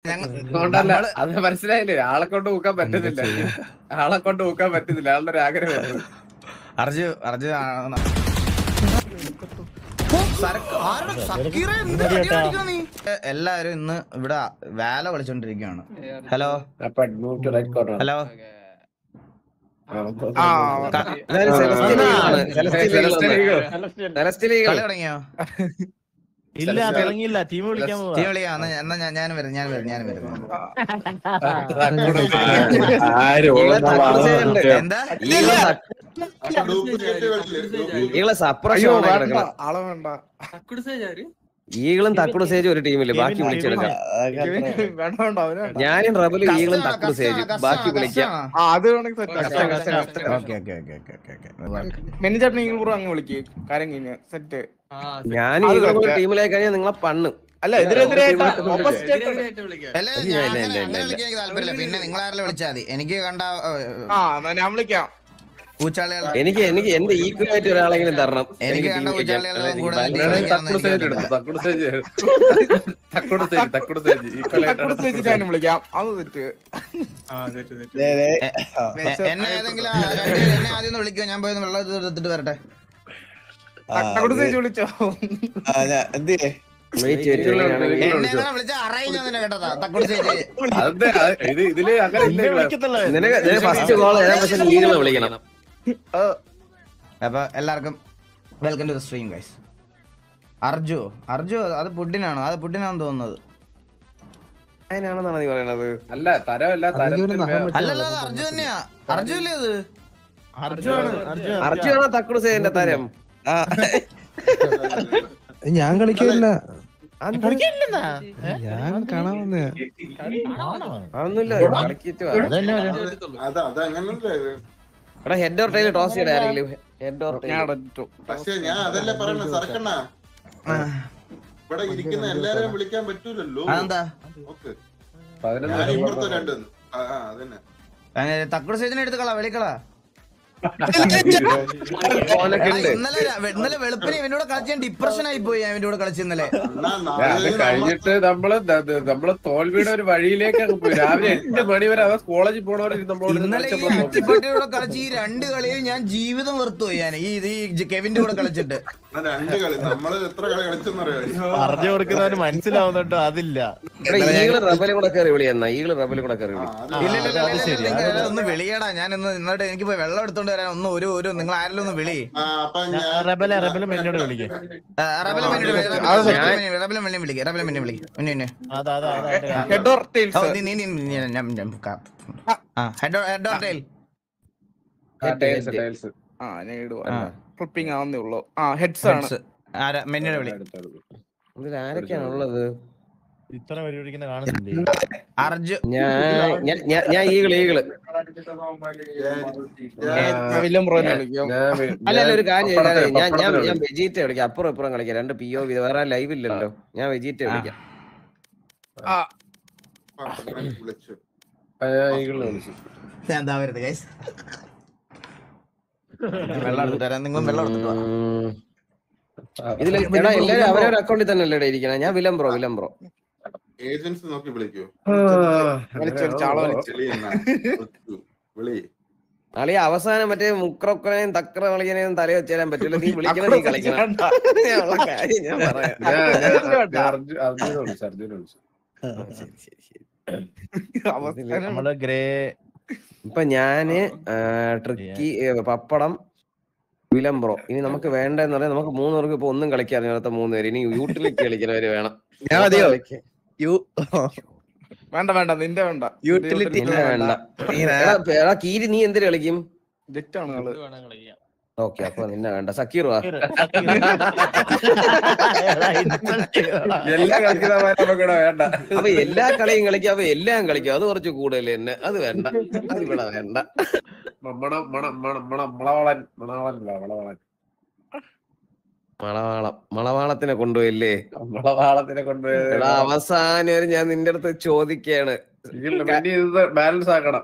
അതുകൊണ്ടല്ല, അത് മനസ്സിലായില്ലേ? ആളെ കൊണ്ട് ഊക്കാൻ പറ്റുന്നില്ല, ആളുടെ ഒരു ആഗ്രഹമായിരുന്നു. എല്ലാരും ഇന്ന് ഇവിടെ വേല കളിച്ചോണ്ടിരിക്കുകയാണ്. ഹലോ ഹലോ കളി തുടങ്ങിയോ? ഇല്ല, തുടങ്ങിയില്ല. ടീം വിളിക്കാൻ പോവാ. എന്നാ ഞാൻ വരുന്നു. എന്താ ഈകളും തക്കുടു സേജ് ഒരു ടീമില്, ബാക്കി വിളിച്ചെടുക്കാം. ഞാനും റബലും ഈകളും തക്കുടു സേജ് ബാക്കി വിളിക്കാം. ഞാൻ ഈകളും ടീമിലേക്ക് കഴിഞ്ഞാൽ നിങ്ങളെ പണ്ണും. അല്ല പിന്നെ നിങ്ങളാരെല്ലാം വിളിച്ചാൽ മതി. എനിക്ക് കണ്ട ഞാൻ വിളിക്കാം. എനിക്ക് എന്റെ ഈക്വലായിട്ട് ഒരാളെങ്കിലും തരണം. എനിക്ക് കണ്ട ഊച്ചാളികളെല്ലാം കൂടെ വിളിക്കാം. അത് തെറ്റ്. എന്നെ ഏതെങ്കിലും എന്നെ ആദ്യം വിളിക്കോ, ഞാൻ പോയി വെള്ളം എടുത്തിട്ട് വരട്ടെ. വിളിച്ചോ? വിളിച്ച അറിയില്ല കേട്ടതാ. തക്കുടി ഫസ്റ്റ് കോൾ ഈകളെ വിളിക്കണം. അപ്പൊ എല്ലാവർക്കും welcome to the stream guys. Arju അത് പുഡിനാണോ? അത് പുഡിനാണെന്ന് തോന്നുന്നത്. അതിനാണെന്നാണ് നീ പറയണത്? അല്ല, തരമല്ല, അല്ലല്ല, അത് അർജു തന്നെയാ. അർജു അല്ലേ അത്? അർജു ആണോ തക്കുടു സേജിന്റെ തരം? ഞാൻ കളിക്കില്ല, ഞാൻ കാണാൻ വന്നേ. അതൊന്നുമില്ല, കളിക്കിട്ട് എടാ ഹെഡ് ഓർ ടൈൽ ടോസ് ചെയ്യടാ ആരെങ്കിലും. Head or tail. പക്ഷെ ഞാൻ അതല്ലേ പറയണ സർക്കണ്ണ, ഇവിടെ ഇരിക്കുന്ന എല്ലാരെയും വിളിക്കാൻ പറ്റൂലല്ലോ. അതെന്താ? ഇപ്പുറത്തെ രണ്ട് അതന്നെ തക്കുടി സേജിനെ എടുത്തുകളാ, വിളിക്കളാ. ഇന്നലെ വെളുപ്പിന് ഇവനോട് കളിച്ച് ഡിപ്രഷൻ ആയി പോയി. അവന്റെ കൂടെ കളിച്ച് ഇന്നലെ കഴിഞ്ഞിട്ട് നമ്മള് തോൽവിയുടെ ഒരു വഴിയിലേക്കാണ് പോയി. രാവിലെ 8 മണി വരെ അവ കോളേജിൽ പോണവരെ ഇന്നലെ ഈ അച്ചിപ്പട്ടിയുടെ കളിച്ച് ഈ 2 കളിയിൽ ഞാൻ ജീവിതം വെറുത്തു പോയി. ഞാൻ ഈ കെവിന്റെ കൂടെ കളിച്ചിട്ട് 2 കളി നമ്മള് എത്ര കളി കളിച്ചെന്നറിയാം. പറഞ്ഞു കൊടുക്കുന്നവന് മനസ്സിലാവുന്നുണ്ടോ? അതില്ല. ഈകള് റബലും കൂടെ കയറി വിളിയെന്നാ. ഈകള് റബലും കൂടെ കയറി വിളി. ഒന്ന് വിളിയടാ. ഞാൻ ഇന്നോട്ട് എനിക്ക് പോയി വെള്ളം എടുത്തോണ്ട് വരാൻ ഒന്ന് ഒരു നിങ്ങൾ ആരെങ്കിലും ഒന്ന് വിളി. റബലും എന്നോട് വിളിക്കും. ക്ലിപ്പിംഗ് ആവുന്നേ ഉള്ളൂ. ഹെഡ്സ് ആണ്. ആരൊക്കെയാണുള്ളത്? ഇത്ര പരിപാടിക്കുന്ന കാണുന്നില്ലേ? അർജു, ഞാൻ ഈകള് അല്ല ഒരു കാര്യം, ഞാൻ വെജീറ്റ വിളിക്കാം. അപ്പുറം ഇപ്പുറം കളിക്കാം. 2 POV. വേറെ ലൈവ് ഇല്ലല്ലോ. ഞാൻ വെജീറ്റ വിളിക്കാം. എന്താ വരുന്നത് ഗൈസ്? വെള്ളം എടുത്തിട്ട് വരാം. നിങ്ങൾ വെള്ളം എടുത്തിട്ട് വാ. ഇതിൽ എല്ലാവരും അവരവരുടെ അക്കൗണ്ടിൽ തന്നെ അല്ലേ ഇരിക്കണം. ഞാൻ വിലംബ്രോ ഏജൻസി നോക്കി വിളിക്കോ? അളിയ അവസാനം മറ്റേ മുക്രൊക്കനെയും തക്ര കളിക്കനെയും തല വെച്ചാൻ പറ്റില്ല. നീ വിളിക്കണം, നീ കളിക്കണം. കാര്യം ഞാൻ പറയാം. ഇപ്പൊ ഞാന് ട്രിക്കി, പപ്പടം, വിലംബ്രോ. ഇനി നമുക്ക് വേണ്ടെന്ന് പറയാൻ നമുക്ക് 3 പേർക്ക് ഇപ്പൊ ഒന്നും കളിക്കാതെ 3 പേര്. ഇനി യൂട്ടിലിറ്റി കളിക്കുന്നവര് വേണം. വേണ്ട നിന്റെ വേണ്ട. യൂട്ടിലിറ്റി വേണ്ട. കീരി നീ എന്തിനു കളിക്കും? ഓക്കെ, അപ്പൊ നിന്നെ വേണ്ട. സക്കീർ വാ. വേണ്ട. അപ്പൊ എല്ലാ കളിയും കളിക്കാം. അപ്പൊ എല്ലാം കളിക്കാം. അത് കുറച്ച് കൂടുതൽ തന്നെ. അത് വേണ്ട, അത് ഇവിടെ വേണ്ട. മളവാളത്തിനെ കൊണ്ടുപോയില്ലേ? അവസാനം ഞാൻ നിന്റെ അടുത്ത് ചോദിക്കാണ്. ബാലൻസ് ആക്കണം.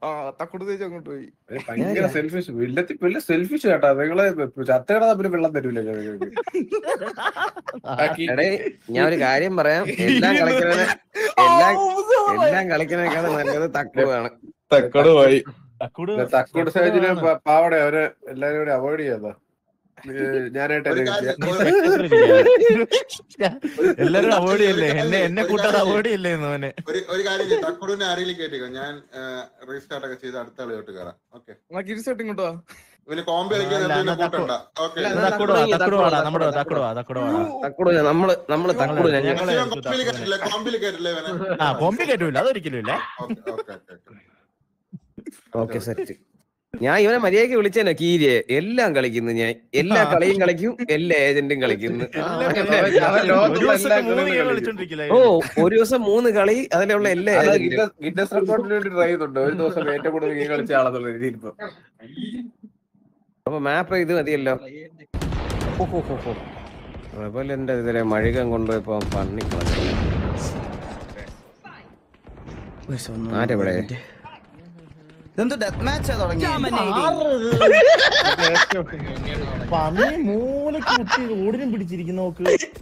തക്കുടു തേച്ച് അങ്ങോട്ട് പോയി. ഭയങ്കര സെൽഫിഷ് വലിയ സെൽഫിഷ് കേട്ടാ. നിങ്ങള് ചത്തയുടെ തമ്മിൽ വെള്ളം തരൂല. എടേ ഞാൻ ഒരു കാര്യം പറയാം, എല്ലാം കളിക്കുന്നതിനേക്കാളും നല്ലത് തക്കുവാണ്. തക്കട് പോയി. തക്കുട് തക്കോട് സേജിന് പാവടെ അവര് എല്ലാരും കൂടി അവോയ്ഡ് ചെയ്യാതാ. ഞാനായിട്ട് എല്ലാരും അവോയ്ഡ് ചെയ്യല്ലേ, എന്നെ കൂട്ടാതെ അവോയ്ഡ് ചെയ്യല്ലേ മോനെ. ഒരു കാര്യം തക്കുടിനെ ആരെങ്കിലും കേട്ടിക്കോ, ഞാൻ റീസ്റ്റാർട്ട് ഒക്കെ ചെയ്ത് അടുത്ത കളിയോട്ട് കയറാം. ഓക്കെ ഇങ്ങോട്ടോ ഇവന് കോമ്പി കളിക്കാൻ കൂട്ടണ്ട. ഓക്കെ തക്കുട് വാടാ, നമ്മുടെ തക്കുട് വാ. തക്കുടു നമ്മള് തക്കുടു കോമ്പിൽ കയറ്റില്ലേ ഇവനെ. ബോംബെ കയറ്റൂല, അതൊരിക്കലും ഇല്ല. Okay set. ഞാൻ ഇവനെ മര്യാദക്ക് വിളിച്ചേനോ കീരിയെ. എല്ലാം കളിക്കുന്നു ഞാൻ, എല്ലാ കളിയും കളിക്കും, എല്ലാ ഏജന്റും കളിക്കുന്നു. ഓ ഒരു ദിവസം 3 കളി, അതിലുള്ള എല്ലാ ഏജന്റും. ഗിന്നസ് റെക്കോർഡിന് വേണ്ടി ട്രൈ ചെയ്യുന്നുണ്ട്. ഒരു ദിവസം ഏറ്റവും കൂടുതൽ ഗെയിം കളിച്ച ആളെന്നുള്ള രീതിയിൽ ഇപ്പൊ. അപ്പൊ മാപ്പ് ഇത് മതിയല്ലോ. അതുപോലെ എന്റെ ഇതിലെ മഴുകം കൊണ്ടുപോയപ്പോ പണിക്കളഞ്ഞു. ആരെവിടെ ഇതെന്ത് ഡെത്ത് മാച്ചാ തുടങ്ങി? പന്നി മൂലക്ക് കുത്തി ഓടിനും പിടിച്ചിരിക്കുന്ന നോക്ക്.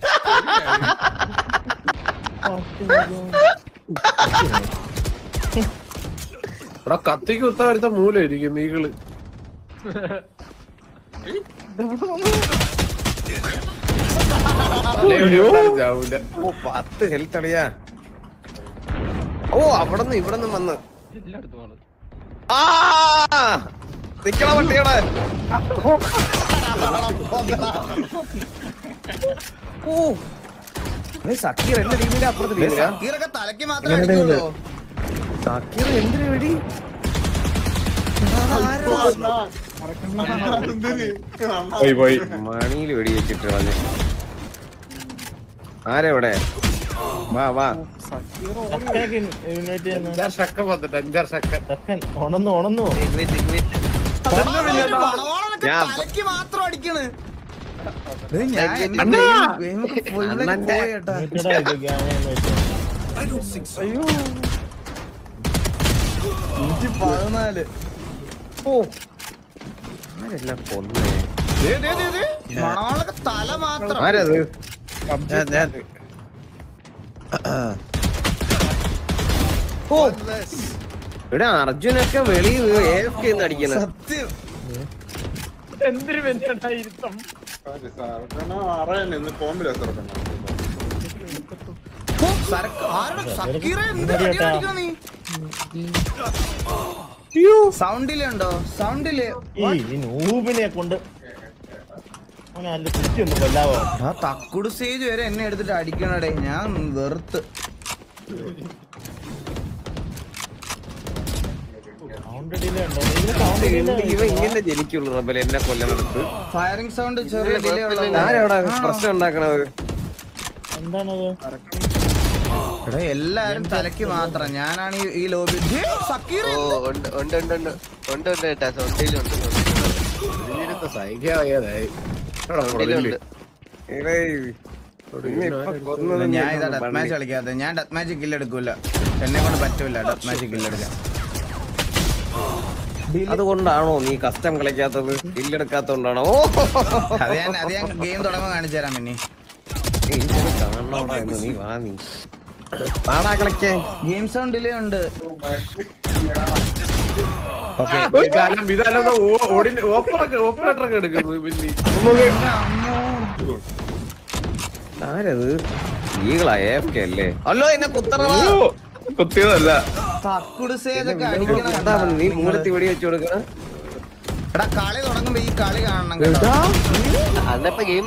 ഇവിടെ കത്തിക്ക് കുത്താൻ വരുത്ത മൂലമായിരിക്കും നീകള്. ചാവൂല. 10 ഹെൽത്ത് അളിയാ. ഓ അവിടെന്ന് ഇവിടെന്ന് വന്ന് നിക്കണ വണ്ടിയുടെ. ഓ സക്കീർ എന്റെ ടീമിന്റെ അപ്പുറത്ത് ടീമിലാ. സക്കീറൊക്കെ തലയ്ക്ക് മാത്രമേ അടിക്കുള്ളൂ. സക്കീർ എന്തിനു വേണ്ടി മണിയിൽ വെടി വെച്ചിട്ട് വന്ന്. ആരെവിടെ? വാ വാ. ഉണന്നു തലയ്ക്ക് മാത്രം അടിക്കണ്. മണവാളൊക്കെ തല മാത്രം. ആരത്? ഇവിടെ അർജുനൊക്കെ വെളി AFK അടിക്കുന്നത്. സത്യം എന്തൊരു വെച്ചായിരുത്തം. കോമ്പിലാ സൗണ്ടിലുണ്ടോ? സൗണ്ടില് ഈ നൂബിനെ കൊണ്ട് കുറ്റിയൊന്നും കൊല്ലാവോ? ആ തക്കുട് സ്റ്റേജ് വരെ എന്നെ എടുത്തിട്ട് അടിക്കണടേ. ഞാൻ വെറുത്ത്. ഇവ ഇങ്ങനെ ജനിക്കുള്ളൂ റബ്ബൽ എന്നെ കൊല്ലണടുത്ത്. ഫയറിംഗ് സൗണ്ട് ചെറിയ ഡിലേ ഉള്ള. ആരവിടെ പ്രശ്നം ഉണ്ടാക്കണത്? എന്താണത്? എല്ലാരും തലയ്ക്ക് മാത്രം. ഞാനാണ് ഈ ലോബി. ഞാൻ ഇതാ ഡെത്ത് മാച്ച് കളിക്കാത്ത. ഞാൻ ഡെത്ത് മാച്ച് കില്ലെടുക്കൂല. എന്നെ കൊണ്ട് പറ്റൂല ഡെത്ത് മാച്ച് കില്ലെടുക്കാൻ. അതുകൊണ്ടാണോ നീ കസ്റ്റം കളിക്കാത്തത്? കില്ലെടുക്കാത്തോണ്ടാണോ? അത് ഞാൻ ഗെയിം തുടങ്ങുമ്പോൾ കാണിച്ചു തരാം. പിന്നെ നീ വാ, നീ പാടാ കളിക്കേ. ഗെയിം സൗണ്ട് ഡിലേ ഉണ്ട്. ഓപ്പറേറ്ററൊക്കെ എടുക്കുന്നു. ആരത്? ഈകളാ AFK അല്ലേ? അല്ലോ എന്നെ കുത്തിയതല്ല. തക്കുട് സേജൊക്കെ നീ മൂലത്തി വെടി വെച്ചു കൊടുക്കണ. എടാ കളി തുടങ്ങുമ്പോ ഈ കളി കാണണം കേട്ടോ. അന്നപ്പോ ഗെയിം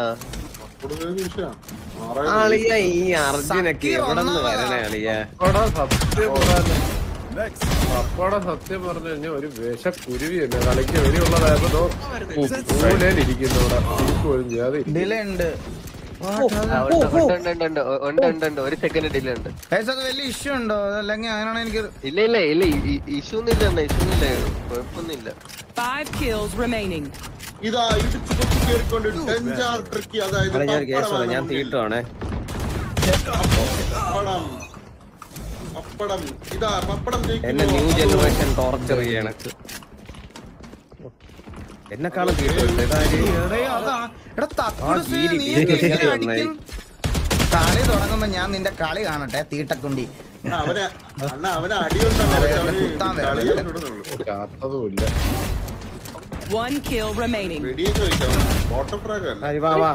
ആളിയ ഈ അർജുനൊക്കെ എവിടെ നിന്ന് വരണേ അളിയ? പപ്പയുടെ സത്യം പറഞ്ഞു കഴിഞ്ഞാൽ ഒരു വിഷക്കുരുവിയല്ല. കളിക്ക് വെടിയുള്ളതായപ്പോ ഇരിക്കുന്നു. ഡിലേ ഉണ്ട്. ഒരു സെക്കൻഡ് ഡിലേ ഉണ്ട്. വലിയ ഇഷ്യൂ ഉണ്ടോ? അല്ലെങ്കിൽ അങ്ങനെയാണോ? എനിക്ക് ഇല്ല ഇഷ്യൂ ഒന്നും ഇല്ല, കുഴപ്പമൊന്നുമില്ല. 5 kills remaining. ഇതാ ഇടിച്ചു പൊട്ടി കേറിക്കൊണ്ട് ഡെഞ്ചർ ട്രിക്കി. അതായത് ഞാൻ തീട്ടുവാണേ. പപ്പടം ഇതാ പപ്പടം എന്നെ ന്യൂ ജനറേഷൻ ടോർച്ചർ ചെയ്യാണ്. എന്നെക്കാളും തീർച്ചയായും കളി തുടങ്ങുമ്പോ ഞാൻ നിന്റെ കളി കാണട്ടെ തീട്ടക്കുണ്ടി. അവനെ അടിയുണ്ടോ ചാത്തതുമില്ല. One kill remaining. വെടിയൊക്കെ വെക്കാം ബോട്ടം ഫ്രാഗ് അല്ല വാ വാ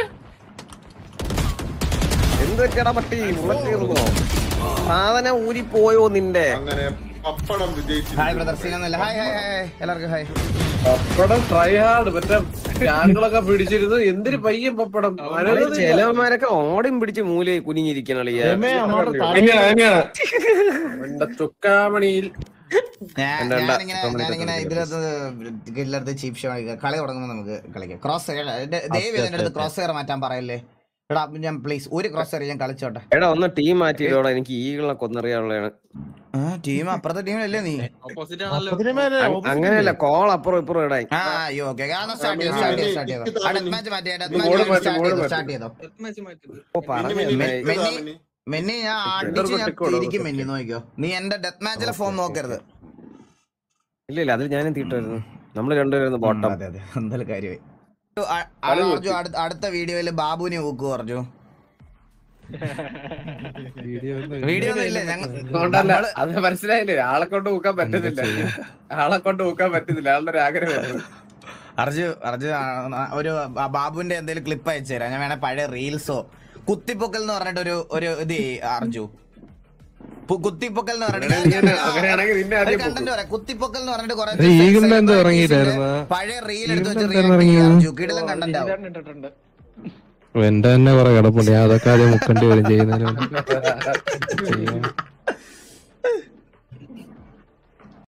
എന്തൊക്കെയാടാ പട്ടി മുളച്ചീർന്നോ സാധനം ഊരിപ്പോയോ നിന്റെ? അങ്ങനെ പപ്പടം ഹായ് ബ്രദർ സീനൊന്നുമില്ല. ഹായ് ഹായ് ഹായ് എല്ലാവർക്കും ഹായ്. പപ്പടം ട്രൈ ഹാർഡ് മറ്റേ ഞാനുകളൊക്കെ പിടിച്ചിരുന്നു. എന്തൊരു പയ്യൻ പപ്പടം. ചിലവന്മാരൊക്കെ ഓടിയും പിടിച്ച് മൂലയിൽ കുനിഞ്ഞിരിക്കണളിയ. ചുക്കാമണിയിൽ ഞാനിങ്ങനെ ഇതിലത്ത് ചീപ് ഷോ കളി തുടങ്ങുമ്പോ നമുക്ക് കളിക്കാം. ക്രോസ് ദയവ് എന്റെ അടുത്ത് ക്രോസ് ഹെയർ മാറ്റാൻ പറയല്ലേ എടാ. ഞാൻ പ്ലീസ് ഒരു ക്രോസ് ഹെയർ ഞാൻ കളിച്ചോട്ടെ. എടാ ഒന്ന് ടീം മാറ്റിയിടോടാ, എനിക്ക് ഈകളെ കൊന്നറിയാനുള്ളതാണ്. ടീം അപ്പുറത്തെ ടീമിലല്ലേ നീ? അങ്ങനെയല്ല, കോൾ അപ്പുറം ഇപ്പുറം ഇടായി. മെന്നി ഞാൻ അടിച്ച് ഞാൻ തിരിക്കും. മെന്നി നോക്കിക്കോ, നീ എന്റെ ഡെത്ത് മാച്ചിലെ ഫോം നോക്കരുത്. ഇല്ല അതിൽ ഞാനും തീട്ടായിരുന്നു. നമ്മള് രണ്ടുപേരും ബോട്ടം. അതെ അതെ എന്തായാലും കാര്യമായി. അടുത്ത വീഡിയോയില് ബാബുവിനെ ഊക്കു പറഞ്ഞു. വീഡിയോ ഒന്നും ഇല്ല ഞങ്ങൾ അത് മനസ്സിലായില്ലേ. ആളെ കൊണ്ട് ഊക്കാൻ പറ്റുന്നില്ല. ആളുടെ ഒരു ആഗ്രഹം. അർജു ഒരു ബാബുവിന്റെ എന്തെങ്കിലും ക്ലിപ്പ് അയച്ചു തരാം. ഞാൻ വേണേ പഴയ റീൽസോ കുത്തിപ്പൊക്കൽ എന്ന് പറഞ്ഞിട്ട് ഒരു ഇത് അർജു കുത്തിപ്പൊക്കൽ എന്ന് പറഞ്ഞിട്ട് കണ്ടന്റ് പറയാം. കുത്തിപ്പൊക്കൽ എന്ന് പറഞ്ഞിട്ട് പഴയ റീൽ എടുത്ത് വെച്ച് കിടിലം കണ്ടന്റ് ആവും. എന്റെ തന്നെ കുറെ കിടപ്പുണ്ട്. ഞാൻ അതൊക്കെ ആദ്യം മുക്കേണ്ടി വരും ചെയ്യുന്നതിന്.